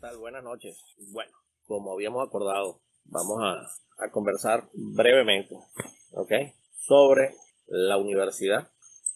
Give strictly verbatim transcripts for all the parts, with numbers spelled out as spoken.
tal? Buenas noches. Bueno, como habíamos acordado, vamos a, a conversar brevemente, ¿ok? Sobre la universidad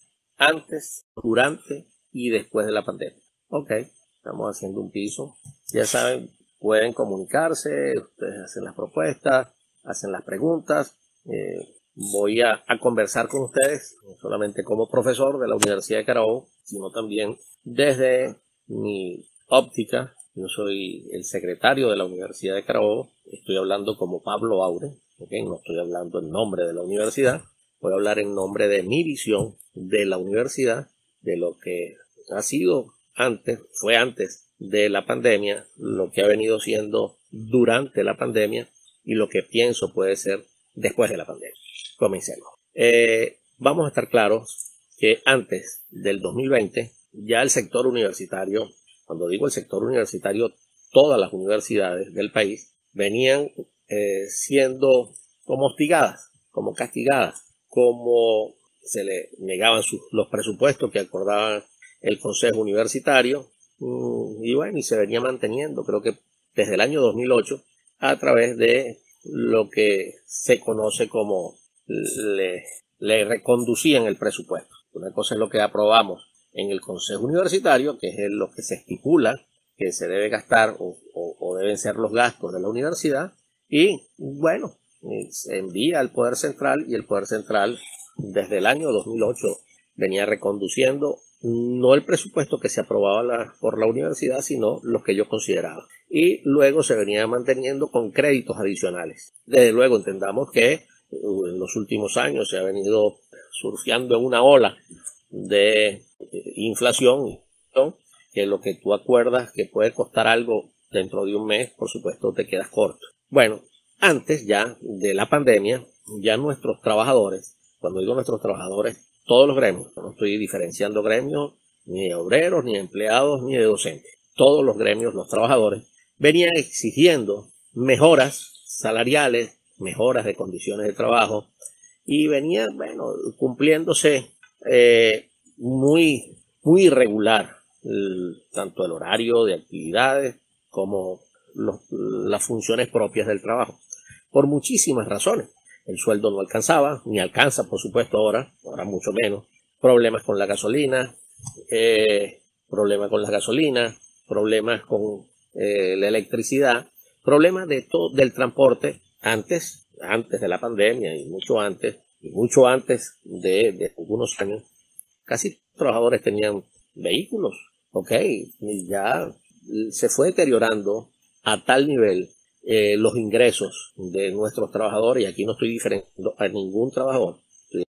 antes, durante y después de la pandemia. Ok, estamos haciendo un piso. Ya saben, pueden comunicarse, ustedes hacen las propuestas, hacen las preguntas. Eh, voy a, a conversar con ustedes, no solamente como profesor de la Universidad de Carabobo, sino también desde mi óptica. Yo soy el secretario de la Universidad de Carabobo, estoy hablando como Pablo Aure, ¿okay? No estoy hablando en nombre de la universidad, voy a hablar en nombre de mi visión de la universidad, de lo que ha sido antes, fue antes de la pandemia, lo que ha venido siendo durante la pandemia y lo que pienso puede ser después de la pandemia. Comencemos. Eh, vamos a estar claros que antes del dos mil veinte ya el sector universitario, cuando digo el sector universitario, todas las universidades del país venían eh, siendo como hostigadas, como castigadas, como se le negaban sus, los presupuestos que acordaban el Consejo Universitario, y bueno, y se venía manteniendo, creo que desde el año dos mil ocho, a través de lo que se conoce como le, le reconducían el presupuesto. Una cosa es lo que aprobamos en el Consejo Universitario, que es lo que se estipula que se debe gastar o, o, o deben ser los gastos de la universidad, y bueno, se envía al Poder Central, y el Poder Central desde el año dos mil ocho venía reconduciendo no el presupuesto que se aprobaba la, por la universidad, sino los que yo consideraba. Y luego se venía manteniendo con créditos adicionales. Desde luego entendamos que en los últimos años se ha venido surfeando en una ola de inflación, ¿no? Que lo que tú acuerdas que puede costar algo dentro de un mes, por supuesto te quedas corto. Bueno, antes ya de la pandemia, ya nuestros trabajadores, cuando digo nuestros trabajadores, todos los gremios, no estoy diferenciando gremios ni de obreros, ni de empleados, ni de docentes, todos los gremios, los trabajadores, venían exigiendo mejoras salariales, mejoras de condiciones de trabajo, y venían, bueno, cumpliéndose eh, muy, muy irregular, el, tanto el horario de actividades como los, las funciones propias del trabajo, por muchísimas razones. El sueldo no alcanzaba, ni alcanza, por supuesto, ahora, ahora mucho menos. Problemas con la gasolina, eh, problemas con la gasolina, problemas con eh, la electricidad, problemas de todo, del transporte, antes, antes de la pandemia y mucho antes, y mucho antes de, de algunos años, casi todos los trabajadores tenían vehículos, ok, y ya se fue deteriorando a tal nivel Eh, los ingresos de nuestros trabajadores, y aquí no estoy diferenciando a ningún trabajador,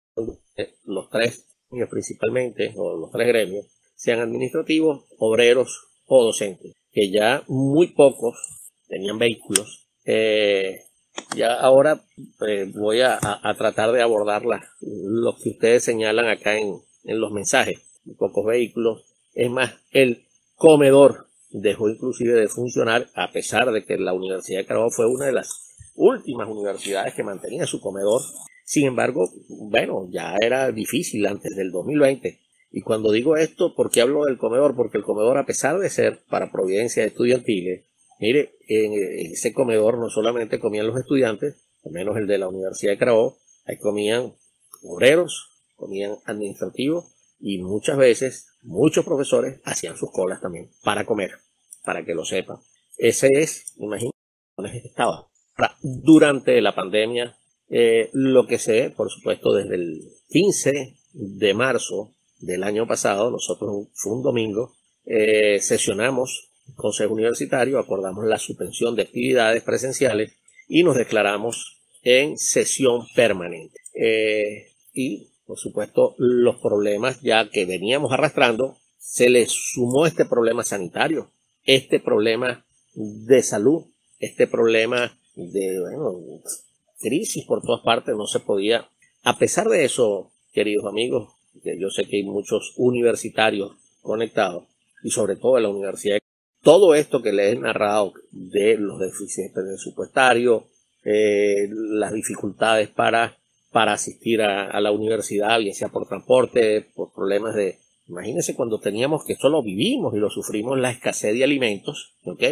los tres gremios principalmente, o los tres gremios, sean administrativos, obreros o docentes, que ya muy pocos tenían vehículos. Eh, ya ahora eh, voy a, a, a tratar de abordar la, lo que ustedes señalan acá en, en los mensajes, pocos vehículos. Es más, el comedor dejó inclusive de funcionar, a pesar de que la Universidad de Carabobo fue una de las últimas universidades que mantenía su comedor. Sin embargo, bueno, ya era difícil antes del dos mil veinte. Y cuando digo esto, ¿por qué hablo del comedor? Porque el comedor, a pesar de ser para providencias estudiantiles, mire, en ese comedor no solamente comían los estudiantes, al menos el de la Universidad de Carabobo, ahí comían obreros, comían administrativos, y muchas veces muchos profesores hacían sus colas también para comer, para que lo sepan. Ese es, imagínense, que estaba. Durante la pandemia, eh, lo que sé, por supuesto, desde el quince de marzo del año pasado, nosotros fue un domingo, eh, sesionamos el Consejo Universitario, acordamos la suspensión de actividades presenciales y nos declaramos en sesión permanente. Eh, y por supuesto, los problemas ya que veníamos arrastrando, se les sumó este problema sanitario, este problema de salud, este problema de, bueno, crisis por todas partes, no se podía. A pesar de eso, queridos amigos, que yo sé que hay muchos universitarios conectados, y sobre todo en la universidad, todo esto que les he narrado de los déficits presupuestarios, eh, las dificultades para para asistir a, a la universidad, bien sea por transporte, por problemas de... Imagínense cuando teníamos, que esto lo vivimos y lo sufrimos, la escasez de alimentos, ¿ok?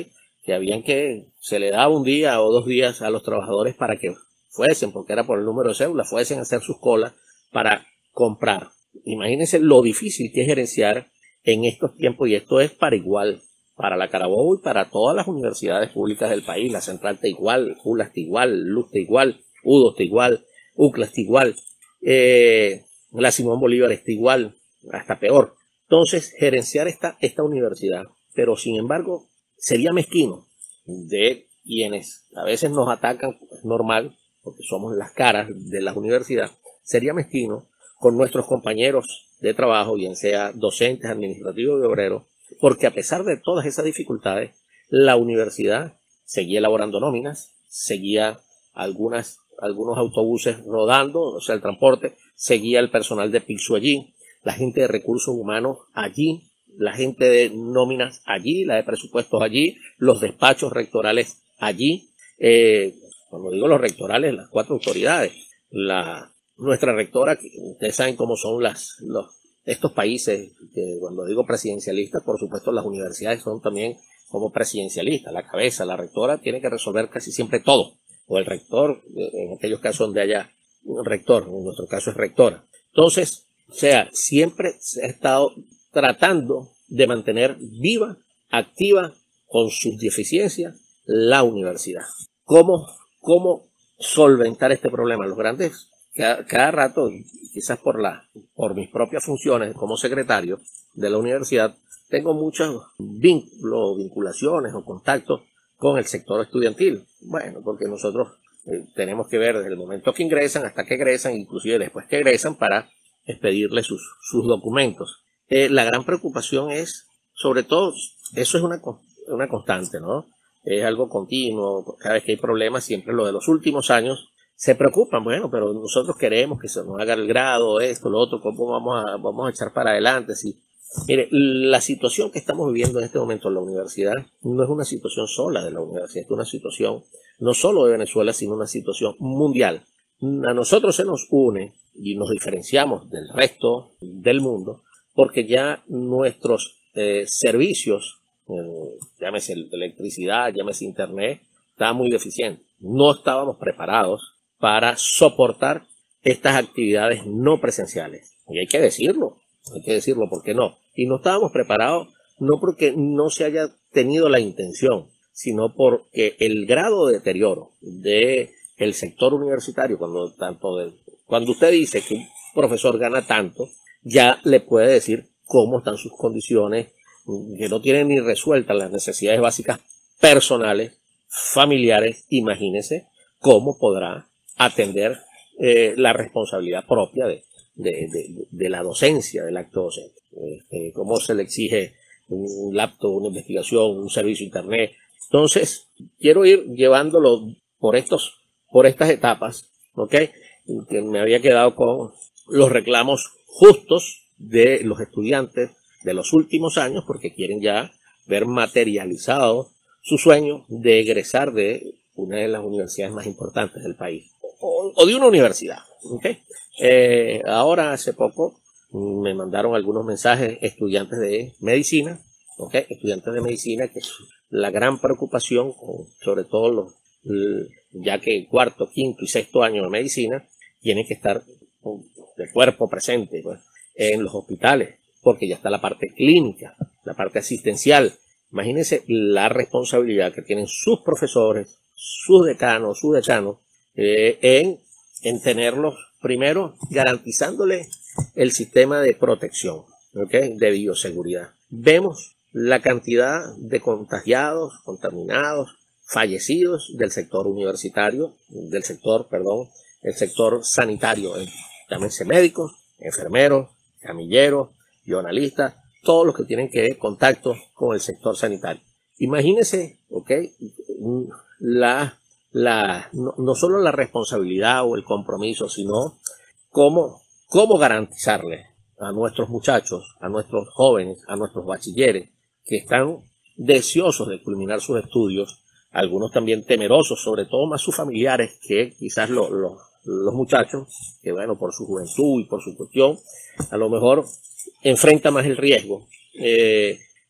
que habían que, se le daba un día o dos días a los trabajadores para que fuesen, porque era por el número de cédula, fuesen a hacer sus colas para comprar. Imagínense lo difícil que es gerenciar en estos tiempos, y esto es para igual, para la Carabobo y para todas las universidades públicas del país. La Central está igual, ULA está igual, Luz está igual, UDO está igual, UCLA está igual, eh, la Simón Bolívar está igual, hasta peor. Entonces, gerenciar esta, esta universidad, pero sin embargo, sería mezquino de quienes a veces nos atacan, es normal, porque somos las caras de la universidad, sería mezquino con nuestros compañeros de trabajo, bien sea docentes, administrativos y obreros, porque a pesar de todas esas dificultades, la universidad seguía elaborando nóminas, seguía algunas, algunos autobuses rodando, o sea, el transporte, seguía el personal de Pixu allí, la gente de recursos humanos allí, la gente de nóminas allí, la de presupuestos allí, los despachos rectorales allí. Eh, cuando digo los rectorales, las cuatro autoridades, la nuestra rectora, ustedes saben cómo son las, los, estos países, que cuando digo presidencialistas, por supuesto las universidades son también como presidencialistas, la cabeza, la rectora tiene que resolver casi siempre todo, o el rector, en aquellos casos donde haya un rector, en nuestro caso es rectora. Entonces, o sea, siempre se ha estado tratando de mantener viva, activa, con sus deficiencias, la universidad. ¿Cómo, cómo solventar este problema? Los grandes, cada, cada rato, quizás por, la, por mis propias funciones como secretario de la universidad, tengo muchos vínculos, vinculaciones o contactos con el sector estudiantil. Bueno, porque nosotros eh, tenemos que ver desde el momento que ingresan hasta que egresan, inclusive después que egresan, para expedirle sus, sus documentos. Eh, la gran preocupación es, sobre todo, eso es una, una constante, ¿no? Es algo continuo, cada vez que hay problemas, siempre lo de los últimos años, se preocupan, bueno, pero nosotros queremos que se nos haga el grado, esto, lo otro, ¿cómo vamos a, vamos a echar para adelante? Sí. Mire, la situación que estamos viviendo en este momento en la universidad no es una situación sola de la universidad, es una situación no solo de Venezuela, sino una situación mundial. A nosotros se nos une y nos diferenciamos del resto del mundo porque ya nuestros eh, servicios, eh, llámese electricidad, llámese internet, estaban muy deficientes. No estábamos preparados para soportar estas actividades no presenciales. Y hay que decirlo, hay que decirlo, ¿por qué no? Y no estábamos preparados no porque no se haya tenido la intención, sino porque el grado de deterioro de el sector universitario, cuando tanto de, cuando usted dice que un profesor gana tanto, ya le puede decir cómo están sus condiciones, que no tienen ni resueltas las necesidades básicas personales, familiares. Imagínese cómo podrá atender eh, la responsabilidad propia de, de, de, de la docencia, del acto docente. Eh, cómo se le exige un laptop, una investigación, un servicio internet. Entonces, quiero ir llevándolo por estos por estas etapas, ¿ok? Que me había quedado con los reclamos justos de los estudiantes de los últimos años, porque quieren ya ver materializado su sueño de egresar de una de las universidades más importantes del país, o, o de una universidad, ¿ok? Eh, ahora, hace poco, me mandaron algunos mensajes estudiantes de medicina, ¿ok? Estudiantes de medicina, que es la gran preocupación, sobre todo los ya que cuarto, quinto y sexto año de medicina tienen que estar de cuerpo presente, pues, en los hospitales, porque ya está la parte clínica, la parte asistencial. Imagínense la responsabilidad que tienen sus profesores, sus decanos, sus decanos, eh, en, en tenerlos, primero, garantizándole el sistema de protección, ¿okay? De bioseguridad. Vemos la cantidad de contagiados, contaminados, fallecidos del sector universitario, del sector, perdón, el sector sanitario, llámense médicos, enfermeros, camilleros, bioanalistas, todos los que tienen que ver contacto con el sector sanitario. Imagínense, ok, la, la, no, no solo la responsabilidad o el compromiso, sino cómo, cómo garantizarle a nuestros muchachos, a nuestros jóvenes, a nuestros bachilleres, que están deseosos de culminar sus estudios, algunos también temerosos, sobre todo más sus familiares que quizás lo, lo, los muchachos, que bueno, por su juventud y por su cuestión, a lo mejor enfrenta más el riesgo. Eh,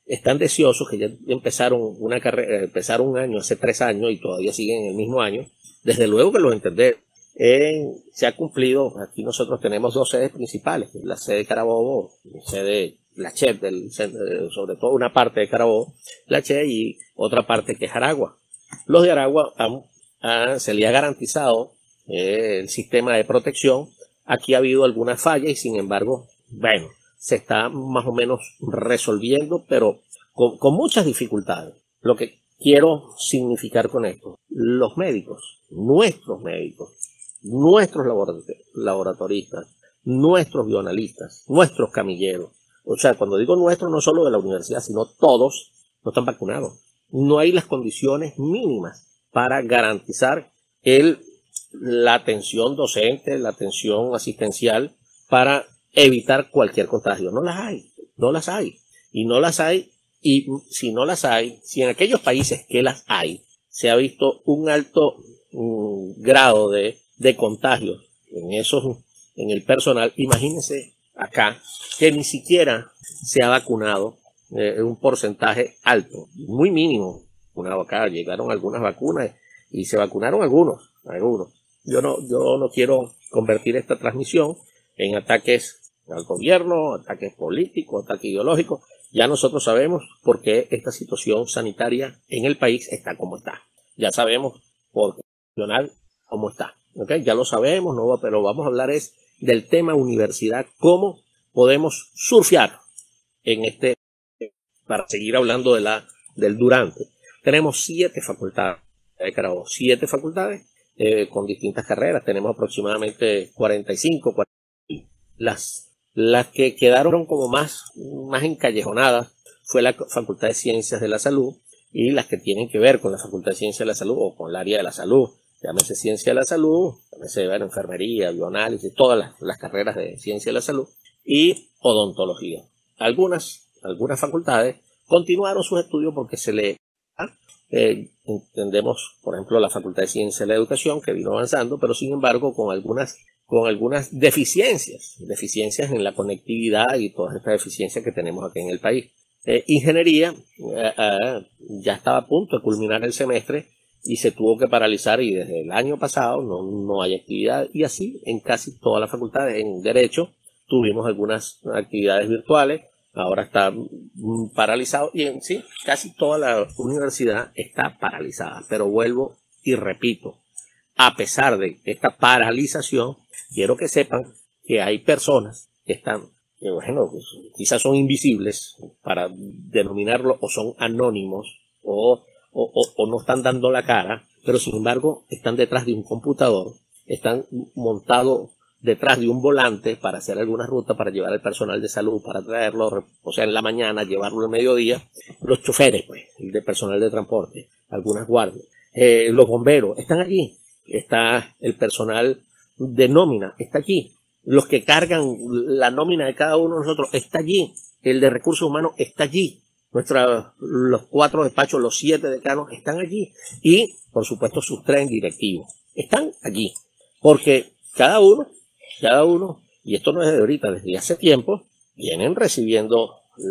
están deseosos, que ya empezaron una carrera, empezaron un año, hace tres años y todavía siguen en el mismo año. Desde luego que los entender. Eh, se ha cumplido, aquí nosotros tenemos dos sedes principales, la sede de Carabobo, la sede, la C H E, del, sobre todo una parte de Carabobo, la C H E y otra parte que es Aragua. Los de Aragua han, han, se le ha garantizado eh, el sistema de protección. Aquí ha habido algunas fallas y sin embargo, bueno, se está más o menos resolviendo, pero con, con muchas dificultades. Lo que quiero significar con esto, los médicos, nuestros médicos, nuestros laboratoristas, nuestros bioanalistas, nuestros camilleros, o sea, cuando digo nuestros, no solo de la universidad, sino todos, no están vacunados. No hay las condiciones mínimas para garantizar el, la atención docente, la atención asistencial, para evitar cualquier contagio. No las hay, no las hay. Y no las hay, y si no las hay, si en aquellos países que las hay, se ha visto un alto um, grado de de contagios en esos, en el personal, imagínense acá que ni siquiera se ha vacunado eh, un porcentaje alto, muy mínimo. Vacunado acá, llegaron algunas vacunas y se vacunaron algunos, algunos. Yo no, yo no quiero convertir esta transmisión en ataques al gobierno, ataques políticos, ataques ideológicos. Ya nosotros sabemos por qué esta situación sanitaria en el país está como está. Ya sabemos por qué nacional cómo está. Okay, ya lo sabemos, ¿no? Pero vamos a hablar es del tema universidad, cómo podemos surfear en este, para seguir hablando de la, del durante. Tenemos siete facultades de Carabobo, siete facultades eh, con distintas carreras, tenemos aproximadamente cuarenta y cinco, cuarenta. Las, las que quedaron como más, más encallejonadas fue la Facultad de Ciencias de la Salud y las que tienen que ver con la Facultad de Ciencias de la Salud o con el área de la salud. Llámese ciencia de la salud, llámese bueno, enfermería, bioanálisis, todas las, las carreras de ciencia de la salud y odontología. Algunas, algunas facultades continuaron sus estudios porque se le eh, entendemos, por ejemplo, la Facultad de Ciencia de la Educación que vino avanzando, pero sin embargo con algunas, con algunas deficiencias, deficiencias en la conectividad y todas estas deficiencias que tenemos aquí en el país. Eh, ingeniería eh, eh, ya estaba a punto de culminar el semestre y se tuvo que paralizar y desde el año pasado no, no hay actividad y así en casi todas las facultades. En Derecho tuvimos algunas actividades virtuales, ahora está paralizado y en sí casi toda la universidad está paralizada. Pero vuelvo y repito, a pesar de esta paralización, quiero que sepan que hay personas que están, que bueno, pues, quizás son invisibles para denominarlo o son anónimos o O, o, o no están dando la cara, pero sin embargo están detrás de un computador, están montados detrás de un volante para hacer alguna ruta, para llevar al personal de salud, para traerlo, o sea, en la mañana, llevarlo al mediodía, los choferes, pues, el de personal de transporte, algunas guardias, eh, los bomberos, están allí, está el personal de nómina, está allí, los que cargan la nómina de cada uno de nosotros, está allí, el de recursos humanos está allí. Nuestra, los cuatro despachos, los siete decanos están allí y, por supuesto, sus tres directivos están allí, porque cada uno, cada uno, y esto no es de ahorita, desde hace tiempo, vienen recibiendo,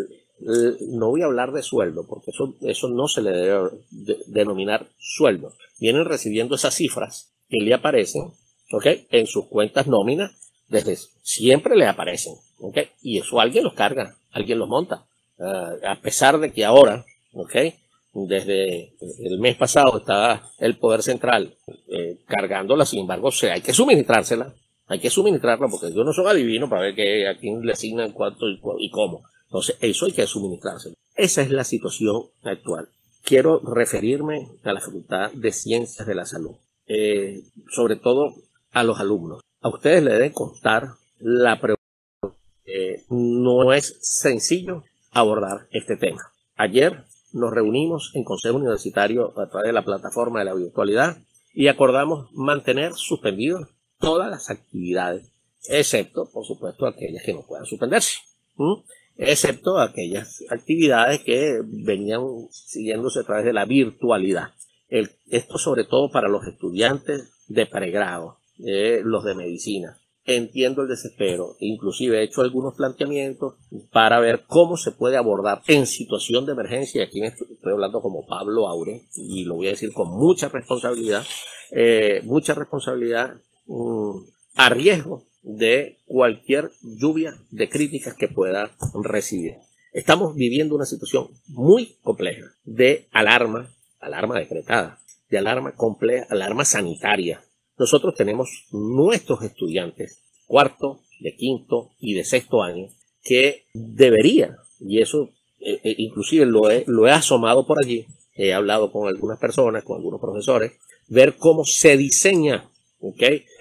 no voy a hablar de sueldo, porque eso, eso no se le debe de, denominar sueldo, vienen recibiendo esas cifras que le aparecen, ¿ok? En sus cuentas nóminas, desde siempre le aparecen, ¿ok? Y eso alguien los carga, alguien los monta. Uh, a pesar de que ahora, okay, desde el mes pasado está el Poder Central eh, cargándola, sin embargo, o sea, hay que suministrársela, hay que suministrarla porque yo no soy adivino para ver que a quién le asignan cuánto y, y cómo. Entonces, eso hay que suministrárselo. Esa es la situación actual. Quiero referirme a la Facultad de Ciencias de la Salud, eh, sobre todo a los alumnos. A ustedes les debe constar la preocupación. Eh, no es sencillo abordar este tema. Ayer nos reunimos en Consejo Universitario a través de la plataforma de la virtualidad y acordamos mantener suspendidas todas las actividades, excepto, por supuesto, aquellas que no puedan suspenderse, ¿Mm? excepto aquellas actividades que venían siguiéndose a través de la virtualidad. El, esto sobre todo para los estudiantes de pregrado, eh, los de medicina, entiendo el desespero, inclusive he hecho algunos planteamientos para ver cómo se puede abordar en situación de emergencia. Aquí estoy hablando como Pablo Aure y lo voy a decir con mucha responsabilidad, eh, mucha responsabilidad um, a riesgo de cualquier lluvia de críticas que pueda recibir. Estamos viviendo una situación muy compleja de alarma, alarma decretada, de alarma compleja, alarma sanitaria. Nosotros tenemos nuestros estudiantes, cuarto, de quinto y de sexto año, que debería, y eso eh, eh, inclusive lo he, lo he asomado por allí, he hablado con algunas personas, con algunos profesores, ver cómo se diseña, ¿ok?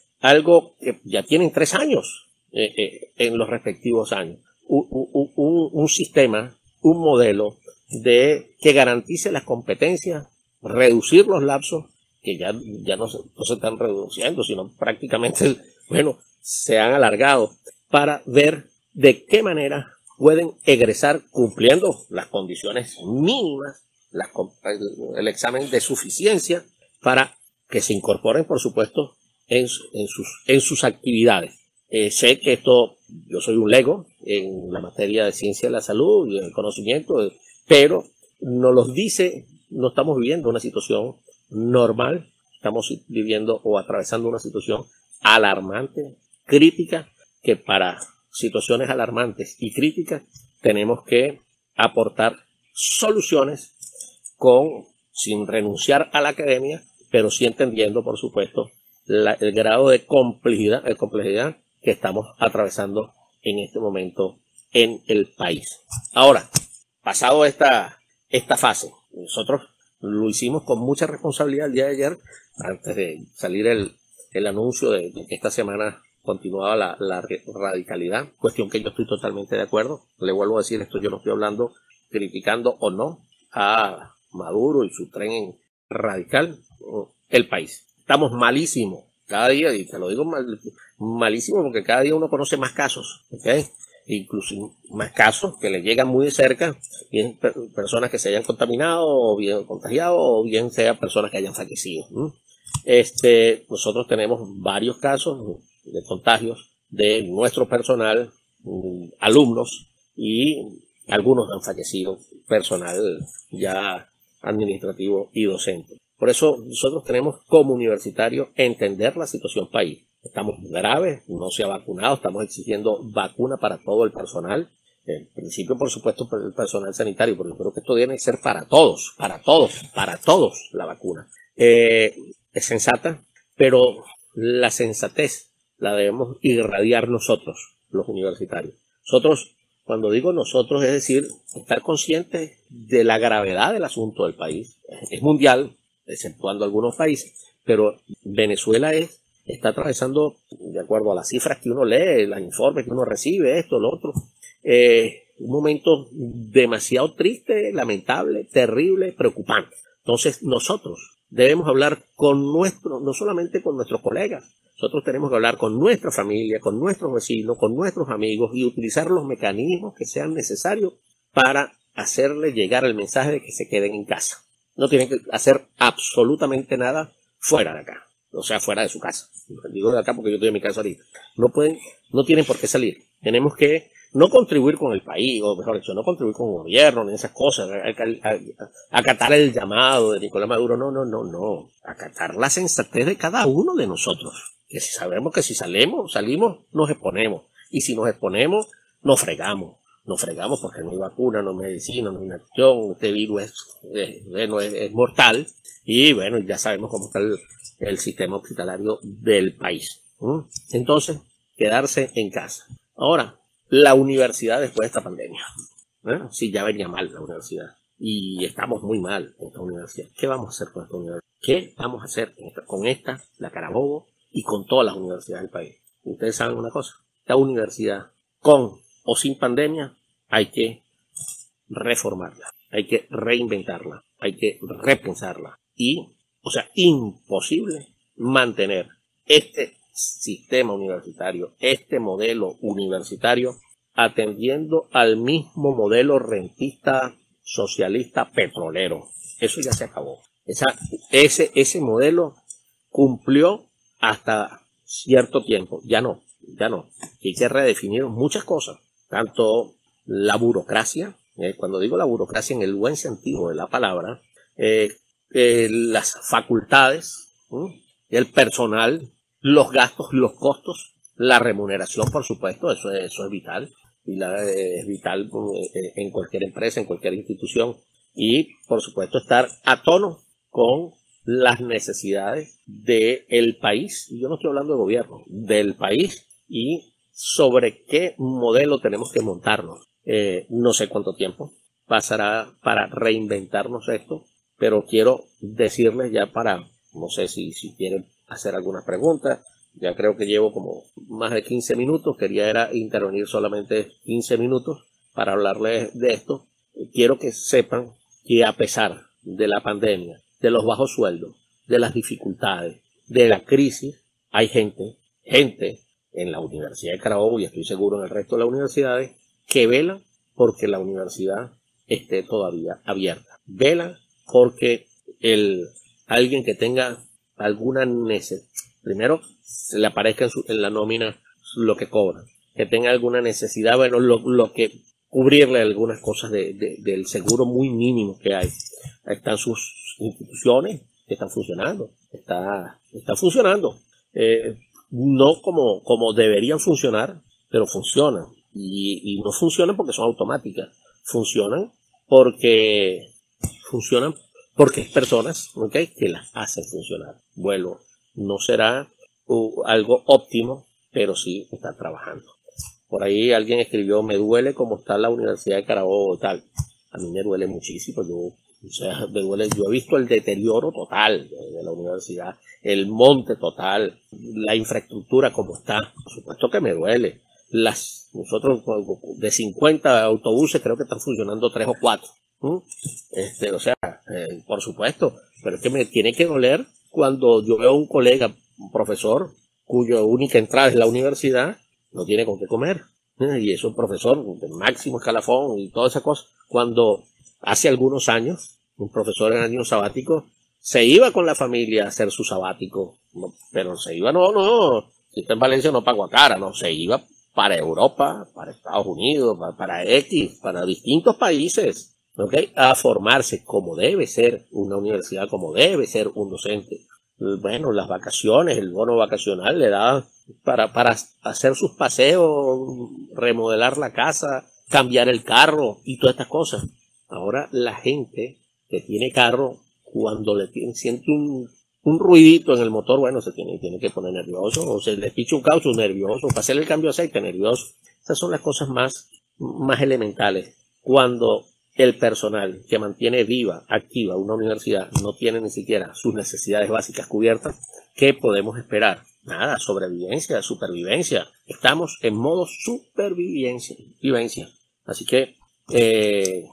Algo que ya tienen tres años eh, eh, en los respectivos años, un, un, un, un sistema, un modelo de que garantice las competencias, reducir los lapsos, que ya, ya no, se, no se están reduciendo, sino prácticamente, bueno, se han alargado, para ver de qué manera pueden egresar cumpliendo las condiciones mínimas, las, el, el examen de suficiencia, para que se incorporen, por supuesto, en, en, sus, en sus actividades. Eh, sé que esto, yo soy un lego en la materia de ciencia de la salud y el conocimiento, pero nos los dice, no estamos viviendo una situación normal, estamos viviendo o atravesando una situación alarmante, crítica, que para situaciones alarmantes y críticas tenemos que aportar soluciones con, sin renunciar a la academia, pero sí entendiendo, por supuesto, la, el grado de complejidad, de complejidad que estamos atravesando en este momento en el país. Ahora, pasado esta, esta fase, nosotros lo hicimos con mucha responsabilidad el día de ayer, antes de salir el, el anuncio de, de que esta semana continuaba la, la radicalidad, cuestión que yo estoy totalmente de acuerdo. Le vuelvo a decir esto, yo no estoy hablando, criticando o no a Maduro y su tren radical, el país. Estamos malísimos cada día, y te lo digo mal, malísimo porque cada día uno conoce más casos, ¿ok? Incluso más casos que le llegan muy de cerca, bien personas que se hayan contaminado o bien contagiado o bien sea personas que hayan fallecido. Este, nosotros tenemos varios casos de contagios de nuestro personal, alumnos, y algunos han fallecido, personal ya administrativo y docente. Por eso nosotros tenemos como universitarios entender la situación país. Estamos graves, no se ha vacunado, estamos exigiendo vacuna para todo el personal. En principio, por supuesto, para el personal sanitario, pero yo creo que esto tiene que ser para todos, para todos, para todos la vacuna. Eh, es sensata, pero la sensatez la debemos irradiar nosotros, los universitarios. Nosotros, cuando digo nosotros, es decir, estar conscientes de la gravedad del asunto del país. Es mundial, exceptuando algunos países, pero Venezuela es está atravesando, de acuerdo a las cifras que uno lee, los informes que uno recibe, esto, lo otro, eh, un momento demasiado triste, lamentable, terrible, preocupante. Entonces nosotros debemos hablar con nuestros, no solamente con nuestros colegas, nosotros tenemos que hablar con nuestra familia, con nuestros vecinos, con nuestros amigos y utilizar los mecanismos que sean necesarios para hacerle llegar el mensaje de que se queden en casa. No tienen que hacer absolutamente nada fuera de acá. O sea, fuera de su casa. Digo de acá porque yo estoy en mi casa ahorita. No pueden, no tienen por qué salir. Tenemos que no contribuir con el país, o mejor dicho, no contribuir con el gobierno, ni esas cosas. Acatar el llamado de Nicolás Maduro. No, no, no, no. Acatar la sensatez de cada uno de nosotros. Que si sabemos que si salimos, salimos, nos exponemos. Y si nos exponemos, nos fregamos. Nos fregamos porque no hay vacuna, no hay medicina, no hay acción. Este virus es, es, bueno, es, es mortal. Y bueno, ya sabemos cómo está el, el sistema hospitalario del país. ¿Mm? Entonces, quedarse en casa. Ahora, la universidad después de esta pandemia. ¿Eh? Sí, ya venía mal la universidad. Y estamos muy mal en esta universidad. ¿Qué vamos a hacer con esta universidad? ¿Qué vamos a hacer con esta, la Carabobo, y con todas las universidades del país? Ustedes saben una cosa. Esta universidad, con o sin pandemia, hay que reformarla. Hay que reinventarla. Hay que repensarla. Y, o sea, imposible mantener este sistema universitario, este modelo universitario, atendiendo al mismo modelo rentista, socialista, petrolero. Eso ya se acabó. Esa, ese, ese modelo cumplió hasta cierto tiempo. Ya no. ya no. Hay que redefinir muchas cosas, tanto la burocracia, eh, cuando digo la burocracia en el buen sentido de la palabra, eh, eh, las facultades, ¿sí? El personal, los gastos, los costos, la remuneración, por supuesto, eso, eso es vital, y la, eh, es vital eh, en cualquier empresa, en cualquier institución, y por supuesto estar a tono con las necesidades del país, y yo no estoy hablando de gobierno, del país, y sobre qué modelo tenemos que montarnos. Eh, no sé cuánto tiempo pasará para reinventarnos esto, pero quiero decirles ya para, no sé si, si quieren hacer algunas preguntas, ya creo que llevo como más de quince minutos, quería era intervenir solamente quince minutos para hablarles de esto. Quiero que sepan que a pesar de la pandemia, de los bajos sueldos, de las dificultades, de la crisis, hay gente, gente en la Universidad de Carabobo y estoy seguro en el resto de las universidades que velan porque la universidad esté todavía abierta. Velan porque el, alguien que tenga alguna necesidad, primero se le aparezca en, su, en la nómina lo que cobra, que tenga alguna necesidad, bueno, lo, lo que cubrirle algunas cosas de, de, del seguro muy mínimo que hay. Ahí están sus instituciones que están funcionando, está, está funcionando, eh, no como, como deberían funcionar, pero funcionan, y, y no funcionan porque son automáticas, funcionan porque funcionan porque hay personas, ¿okay?, que las hacen funcionar. Bueno, no será uh, algo óptimo, pero sí está trabajando. Por ahí alguien escribió, me duele cómo está la Universidad de Carabobo, tal. A mí me duele muchísimo. Yo, o sea, me duele, yo he visto el deterioro total de, de la universidad, el monte total, la infraestructura como está. Por supuesto que me duele. Las, nosotros de cincuenta autobuses creo que están funcionando tres o cuatro. ¿Mm? Este, o sea, eh, por supuesto, pero es que me tiene que doler cuando yo veo a un colega, un profesor, cuya única entrada es la universidad, no tiene con qué comer, ¿eh? Y es un profesor de máximo escalafón y toda esa cosa. Cuando hace algunos años, un profesor en años sabáticos se iba con la familia a hacer su sabático, no, pero se iba, no, no, si está en Valencia no pago a cara, no, se iba para Europa, para Estados Unidos, para, para X, para distintos países. ¿Okay? A formarse como debe ser una universidad, como debe ser un docente. Bueno, las vacaciones, el bono vacacional le da para, para hacer sus paseos, remodelar la casa, cambiar el carro y todas estas cosas. Ahora la gente que tiene carro, cuando le tiene, siente un, un ruidito en el motor, bueno, se tiene, tiene que poner nervioso, o se le picha un caucho nervioso, para hacer el cambio de aceite nervioso. Esas son las cosas más, más elementales. Cuando el personal que mantiene viva, activa una universidad no tiene ni siquiera sus necesidades básicas cubiertas, ¿qué podemos esperar? Nada, sobrevivencia, supervivencia. Estamos en modo supervivencia. Vivencia. Así que eh,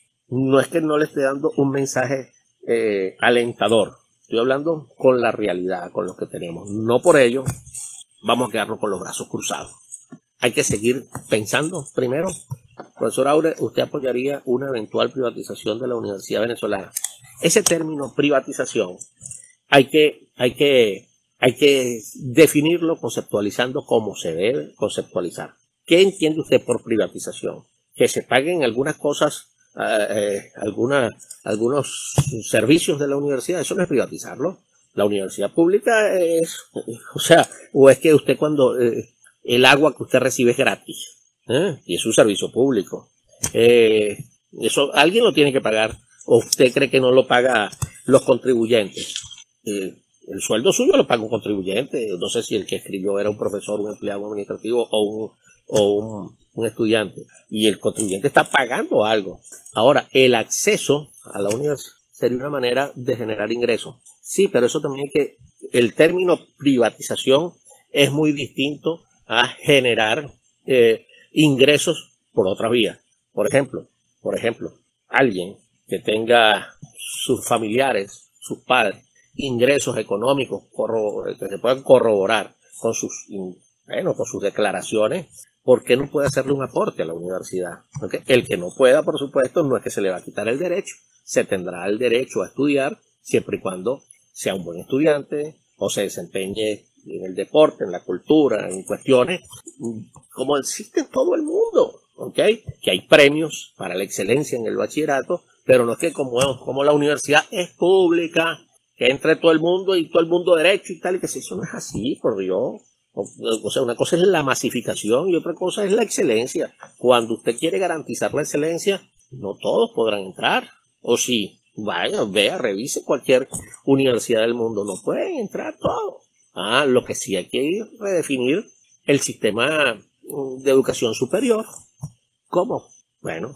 no es que no le esté dando un mensaje eh, alentador. Estoy hablando con la realidad, con lo que tenemos. No por ello vamos a quedarnos con los brazos cruzados. Hay que seguir pensando primero. Profesor Aure, ¿usted apoyaría una eventual privatización de la Universidad Venezolana? Ese término privatización hay que, hay que, hay que definirlo conceptualizando cómo se debe conceptualizar. ¿Qué entiende usted por privatización? Que se paguen algunas cosas, eh, alguna, algunos servicios de la universidad, eso no es privatizarlo. La universidad pública es, o sea, o es que usted cuando eh, el agua que usted recibe es gratis. ¿Eh? Y es un servicio público. Eh, eso alguien lo tiene que pagar, o usted cree que no lo paga los contribuyentes. Eh, el sueldo suyo lo paga un contribuyente. No sé si el que escribió era un profesor, un empleado administrativo o un, o un, un estudiante. Y el contribuyente está pagando algo. Ahora, el acceso a la universidad sería una manera de generar ingresos. Sí, pero eso también hay que, el término privatización es muy distinto a generar eh, ingresos por otra vía. Por ejemplo, por ejemplo, alguien que tenga sus familiares, sus padres, ingresos económicos que se puedan corroborar con sus, bueno, con sus declaraciones, ¿por qué no puede hacerle un aporte a la universidad? ¿Okay? El que no pueda, por supuesto, no es que se le va a quitar el derecho, se tendrá el derecho a estudiar siempre y cuando sea un buen estudiante o se desempeñe en el deporte, en la cultura, en cuestiones como existe en todo el mundo, ¿ok? Que hay premios para la excelencia en el bachillerato, pero no es que como, como la universidad es pública, que entre todo el mundo y todo el mundo derecho y tal, y que si eso no es así, por Dios. O, o sea, una cosa es la masificación y otra cosa es la excelencia. Cuando usted quiere garantizar la excelencia, no todos podrán entrar. O si, vaya, vea, revise cualquier universidad del mundo, no pueden entrar todos. Ah, lo que sí hay que redefinir el sistema de educación superior. ¿Cómo? Bueno,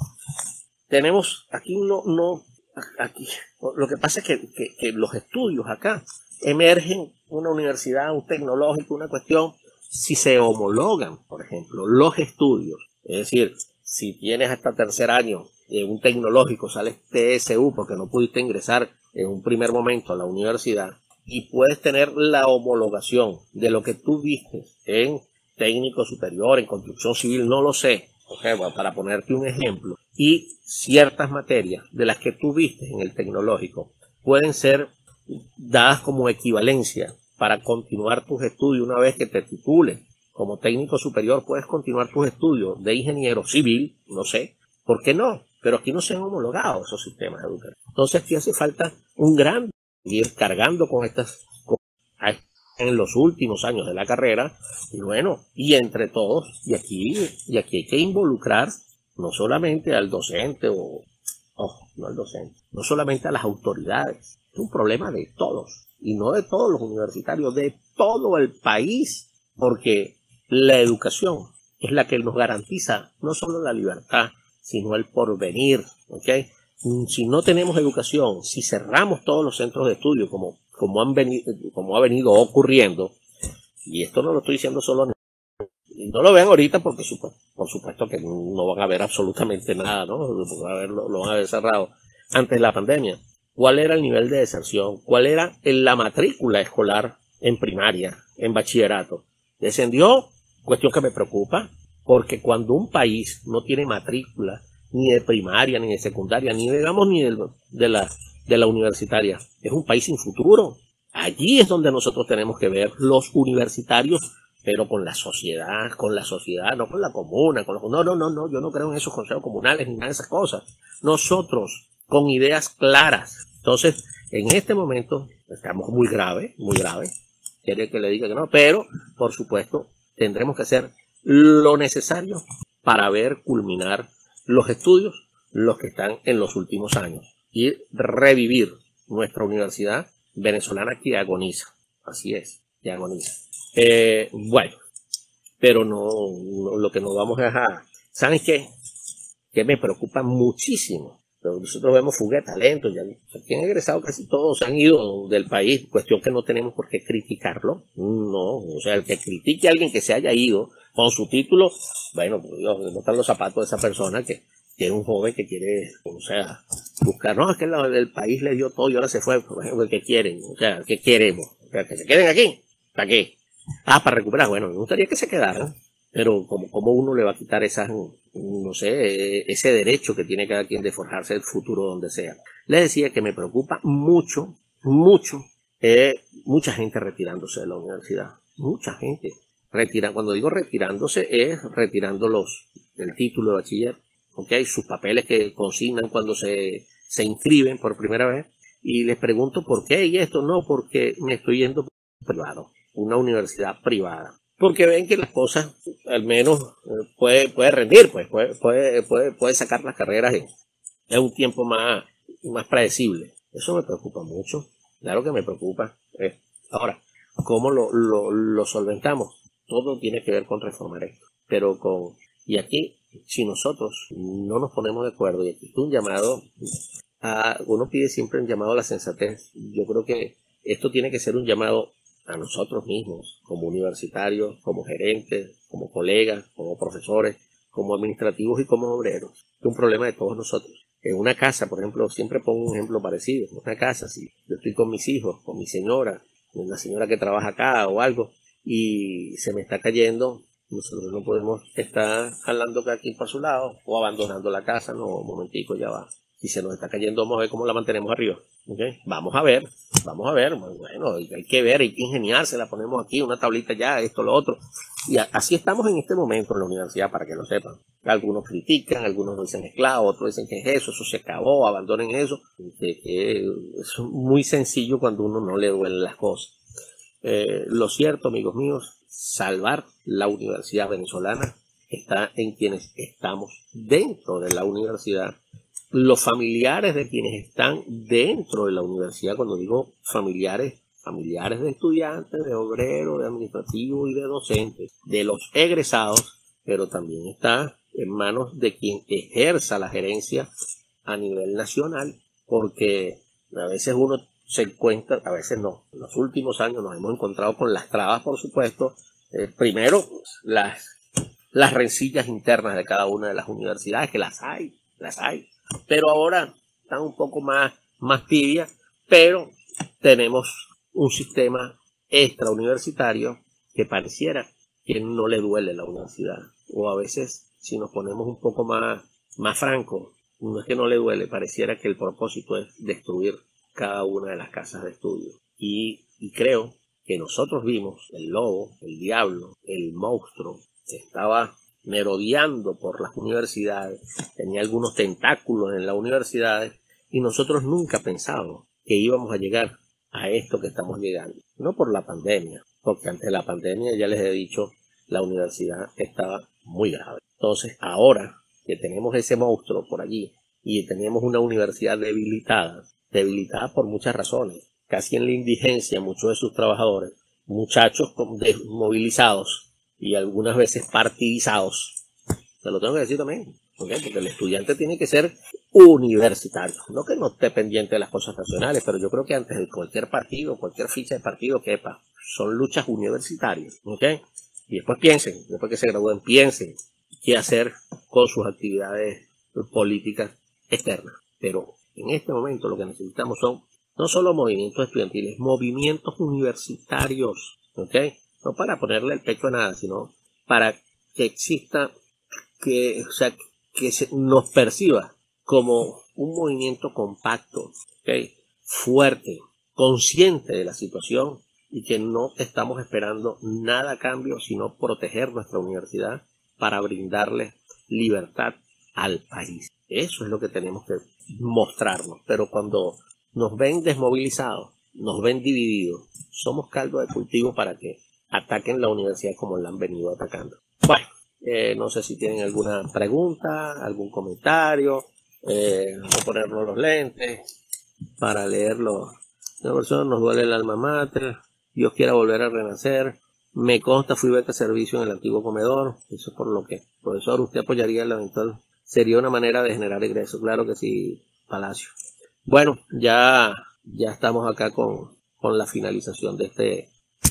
tenemos aquí no, no, aquí, lo que pasa es que, que, que los estudios acá emergen una universidad, un tecnológico, una cuestión, si se homologan, por ejemplo, los estudios. Es decir, si tienes hasta tercer año de un tecnológico, sales T S U porque no pudiste ingresar en un primer momento a la universidad y puedes tener la homologación de lo que tú viste en técnico superior, en construcción civil, no lo sé, okay, bueno, para ponerte un ejemplo, y ciertas materias de las que tú viste en el tecnológico pueden ser dadas como equivalencia para continuar tus estudios una vez que te titules como técnico superior, puedes continuar tus estudios de ingeniero civil, no sé, ¿por qué no? Pero aquí no se han homologado esos sistemas educativos. Entonces aquí hace falta un gran ir cargando con estas cosas en los últimos años de la carrera, y bueno, y entre todos, y aquí, y aquí hay que involucrar no solamente al docente o, oh, no al docente, no solamente a las autoridades, es un problema de todos, y no de todos los universitarios, de todo el país, porque la educación es la que nos garantiza no solo la libertad, sino el porvenir, ¿ok? Si no tenemos educación, si cerramos todos los centros de estudio como, como, han venido, como ha venido ocurriendo, y esto no lo estoy diciendo solo, y no lo vean ahorita porque por supuesto que no van a ver absolutamente nada, ¿no? Van a ver, lo, lo van a ver cerrado. Antes de la pandemia, ¿cuál era el nivel de deserción? ¿Cuál era la matrícula escolar en primaria, en bachillerato? ¿Descendió? Cuestión que me preocupa, porque cuando un país no tiene matrícula, ni de primaria, ni de secundaria, ni digamos ni de, de, la, de la universitaria, es un país sin futuro. Allí es donde nosotros tenemos que ver los universitarios, pero con la sociedad, con la sociedad, no con la comuna, con los, no, no, no, no, yo no creo en esos consejos comunales ni nada de esas cosas. Nosotros, con ideas claras. Entonces, en este momento, estamos muy grave, muy grave. Quiere que le diga que no, pero, por supuesto, tendremos que hacer lo necesario para ver culminar los estudios, los que están en los últimos años, y revivir nuestra universidad venezolana que agoniza. Así es, que agoniza. Eh, bueno, pero no, no, lo que nos vamos a dejar. ¿Saben qué? Que me preocupa muchísimo. Pero nosotros vemos fuga de talento, ya aquí han egresado casi todos, han ido del país, cuestión que no tenemos por qué criticarlo, no, o sea, el que critique a alguien que se haya ido con su título, bueno, pues Dios, no están los zapatos de esa persona que, que es un joven que quiere, o sea, buscar, no, es que el, el país le dio todo y ahora se fue, por ejemplo, ¿qué quieren? O sea, ¿qué queremos? O sea, que se queden aquí, ¿para qué? Ah, para recuperar, bueno, me gustaría que se quedaran, pero como, como uno le va a quitar esas, no sé, ese derecho que tiene cada quien de forjarse el futuro donde sea. Les decía que me preocupa mucho, mucho, eh, mucha gente retirándose de la universidad. Mucha gente. Retira, cuando digo retirándose, es retirando los, el título de bachiller, ¿okay? Sus papeles que consignan cuando se, se inscriben por primera vez. Y les pregunto por qué, y esto no, porque me estoy yendo privado, una universidad privada. Porque ven que las cosas, al menos, eh, puede, puede rendir, pues, puede, puede, puede, puede sacar las carreras en, en un tiempo más, más predecible. Eso me preocupa mucho. Claro que me preocupa. Eh, ahora, ¿cómo lo, lo, lo solventamos? Todo tiene que ver con reformar esto. Pero con, y aquí, si nosotros no nos ponemos de acuerdo, y aquí es un llamado a, uno pide siempre un llamado a la sensatez. Yo creo que esto tiene que ser un llamado a nosotros mismos, como universitarios, como gerentes, como colegas, como profesores, como administrativos y como obreros. Es un problema de todos nosotros. En una casa, por ejemplo, siempre pongo un ejemplo parecido. En una casa, si yo estoy con mis hijos, con mi señora, una señora que trabaja acá o algo, y se me está cayendo, nosotros no podemos estar jalando cada quien por su lado o abandonando la casa. No, un momentico, ya va. Si se nos está cayendo, vamos a ver cómo la mantenemos arriba. ¿Okay? Vamos a ver, vamos a ver. Bueno, hay que ver, hay que ingeniarse. La ponemos aquí, una tablita ya, esto, lo otro. Y así estamos en este momento en la universidad, para que lo sepan. Algunos critican, algunos dicen esclavo, otros dicen que es eso, eso se acabó, abandonen eso. Que, que es muy sencillo cuando uno no le duelen las cosas. Eh, lo cierto, amigos míos, salvar la universidad venezolana está en quienes estamos dentro de la universidad, los familiares de quienes están dentro de la universidad. Cuando digo familiares, familiares de estudiantes, de obreros, de administrativos y de docentes, de los egresados, pero también está en manos de quien ejerza la gerencia a nivel nacional, porque a veces uno se encuentra, a veces no. En los últimos años nos hemos encontrado con las trabas, por supuesto. Eh, primero, las, las rencillas internas de cada una de las universidades, que las hay, las hay. Pero ahora están un poco más, más tibias, pero tenemos un sistema extrauniversitario que pareciera que no le duele la universidad. O a veces, si nos ponemos un poco más, más francos, no es que no le duele, pareciera que el propósito es destruir cada una de las casas de estudio. Y, y creo que nosotros vimos el lobo, el diablo, el monstruo que estaba merodeando por las universidades, tenía algunos tentáculos en las universidades, y nosotros nunca pensábamos que íbamos a llegar a esto que estamos llegando. No por la pandemia, porque antes de la pandemia, ya les he dicho, la universidad estaba muy grave. Entonces, ahora que tenemos ese monstruo por allí y tenemos una universidad debilitada, debilitada por muchas razones, casi en la indigencia muchos de sus trabajadores, muchachos desmovilizados y algunas veces partidizados. Se lo tengo que decir también, ¿okay? Porque el estudiante tiene que ser universitario, no que no esté pendiente de las cosas nacionales, pero yo creo que antes de cualquier partido, cualquier ficha de partido, quepa, son luchas universitarias, ¿ok? Y después piensen, después que se gradúen, piensen qué hacer con sus actividades políticas externas. Pero en este momento lo que necesitamos son no solo movimientos estudiantiles, movimientos universitarios, ¿ok? No para ponerle el pecho a nada, sino para que exista, que, o sea, que se nos perciba como un movimiento compacto, ¿ok? Fuerte, consciente de la situación y que no estamos esperando nada a cambio, sino proteger nuestra universidad para brindarle libertad al país. Eso es lo que tenemos que mostrarnos. Pero cuando nos ven desmovilizados, nos ven divididos, somos caldo de cultivo para que ataquen la universidad como la han venido atacando. Bueno, eh, no sé si tienen alguna pregunta, algún comentario. Eh, vamos a ponernos los lentes para leerlo. Una persona: nos duele el alma mater, Dios quiera volver a renacer. Me consta, fui beca servicio en el antiguo comedor. Eso es por lo que, profesor, usted apoyaría el eventual. Sería una manera de generar ingresos. Claro que sí, Palacio. Bueno, ya, ya estamos acá con, con la finalización de este,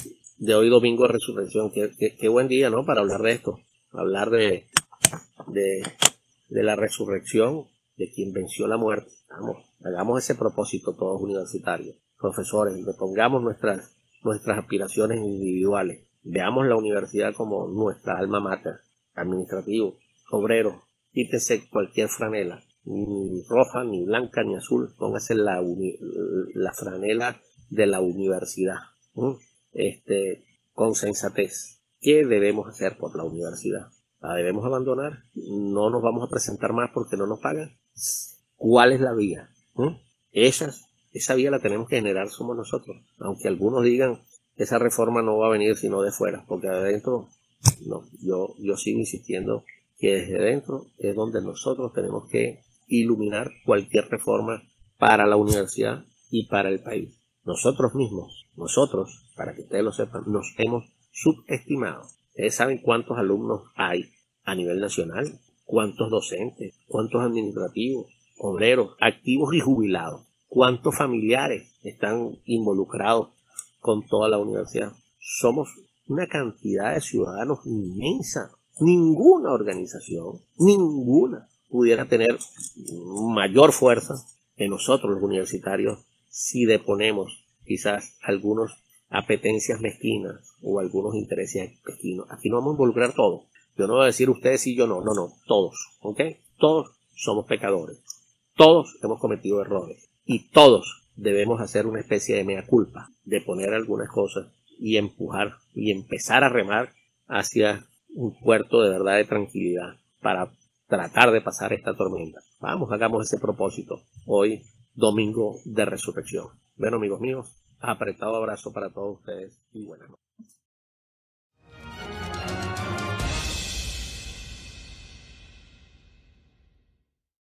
de hoy domingo de resurrección. Qué, qué, qué buen día, ¿no? Para hablar de esto. Hablar de, de, de la resurrección de quien venció la muerte. Vamos, hagamos ese propósito todos universitarios, profesores, y pongamos nuestras, nuestras aspiraciones individuales. Veamos la universidad como nuestra alma mater, administrativo, obrero. Quítese cualquier franela, ni roja, ni blanca, ni azul. Póngase la, uni, la franela de la universidad, ¿Mm? este, con sensatez. ¿Qué debemos hacer por la universidad? ¿La debemos abandonar? ¿No nos vamos a presentar más porque no nos pagan? ¿Cuál es la vía? ¿Mm? Esa, esa vía la tenemos que generar, somos nosotros. Aunque algunos digan que esa reforma no va a venir sino de fuera, porque de adentro, no, yo, yo sigo insistiendo que desde dentro es donde nosotros tenemos que iluminar cualquier reforma para la universidad y para el país. Nosotros mismos, nosotros, para que ustedes lo sepan, nos hemos subestimado. Ustedes saben cuántos alumnos hay a nivel nacional, cuántos docentes, cuántos administrativos, obreros, activos y jubilados, cuántos familiares están involucrados con toda la universidad. Somos una cantidad de ciudadanos inmensa. Ninguna organización, ninguna, pudiera tener mayor fuerza que nosotros los universitarios si deponemos quizás algunas apetencias mezquinas o algunos intereses mezquinos. Aquí no vamos a involucrar todos. Yo no voy a decir ustedes sí, yo no, no, no, todos, ¿ok? Todos somos pecadores. Todos hemos cometido errores y todos debemos hacer una especie de mea culpa, de poner algunas cosas y empujar y empezar a remar hacia un puerto de verdad de tranquilidad para tratar de pasar esta tormenta. Vamos, hagamos ese propósito hoy, domingo de resurrección. Bueno, amigos míos, apretado abrazo para todos ustedes y buenas noches.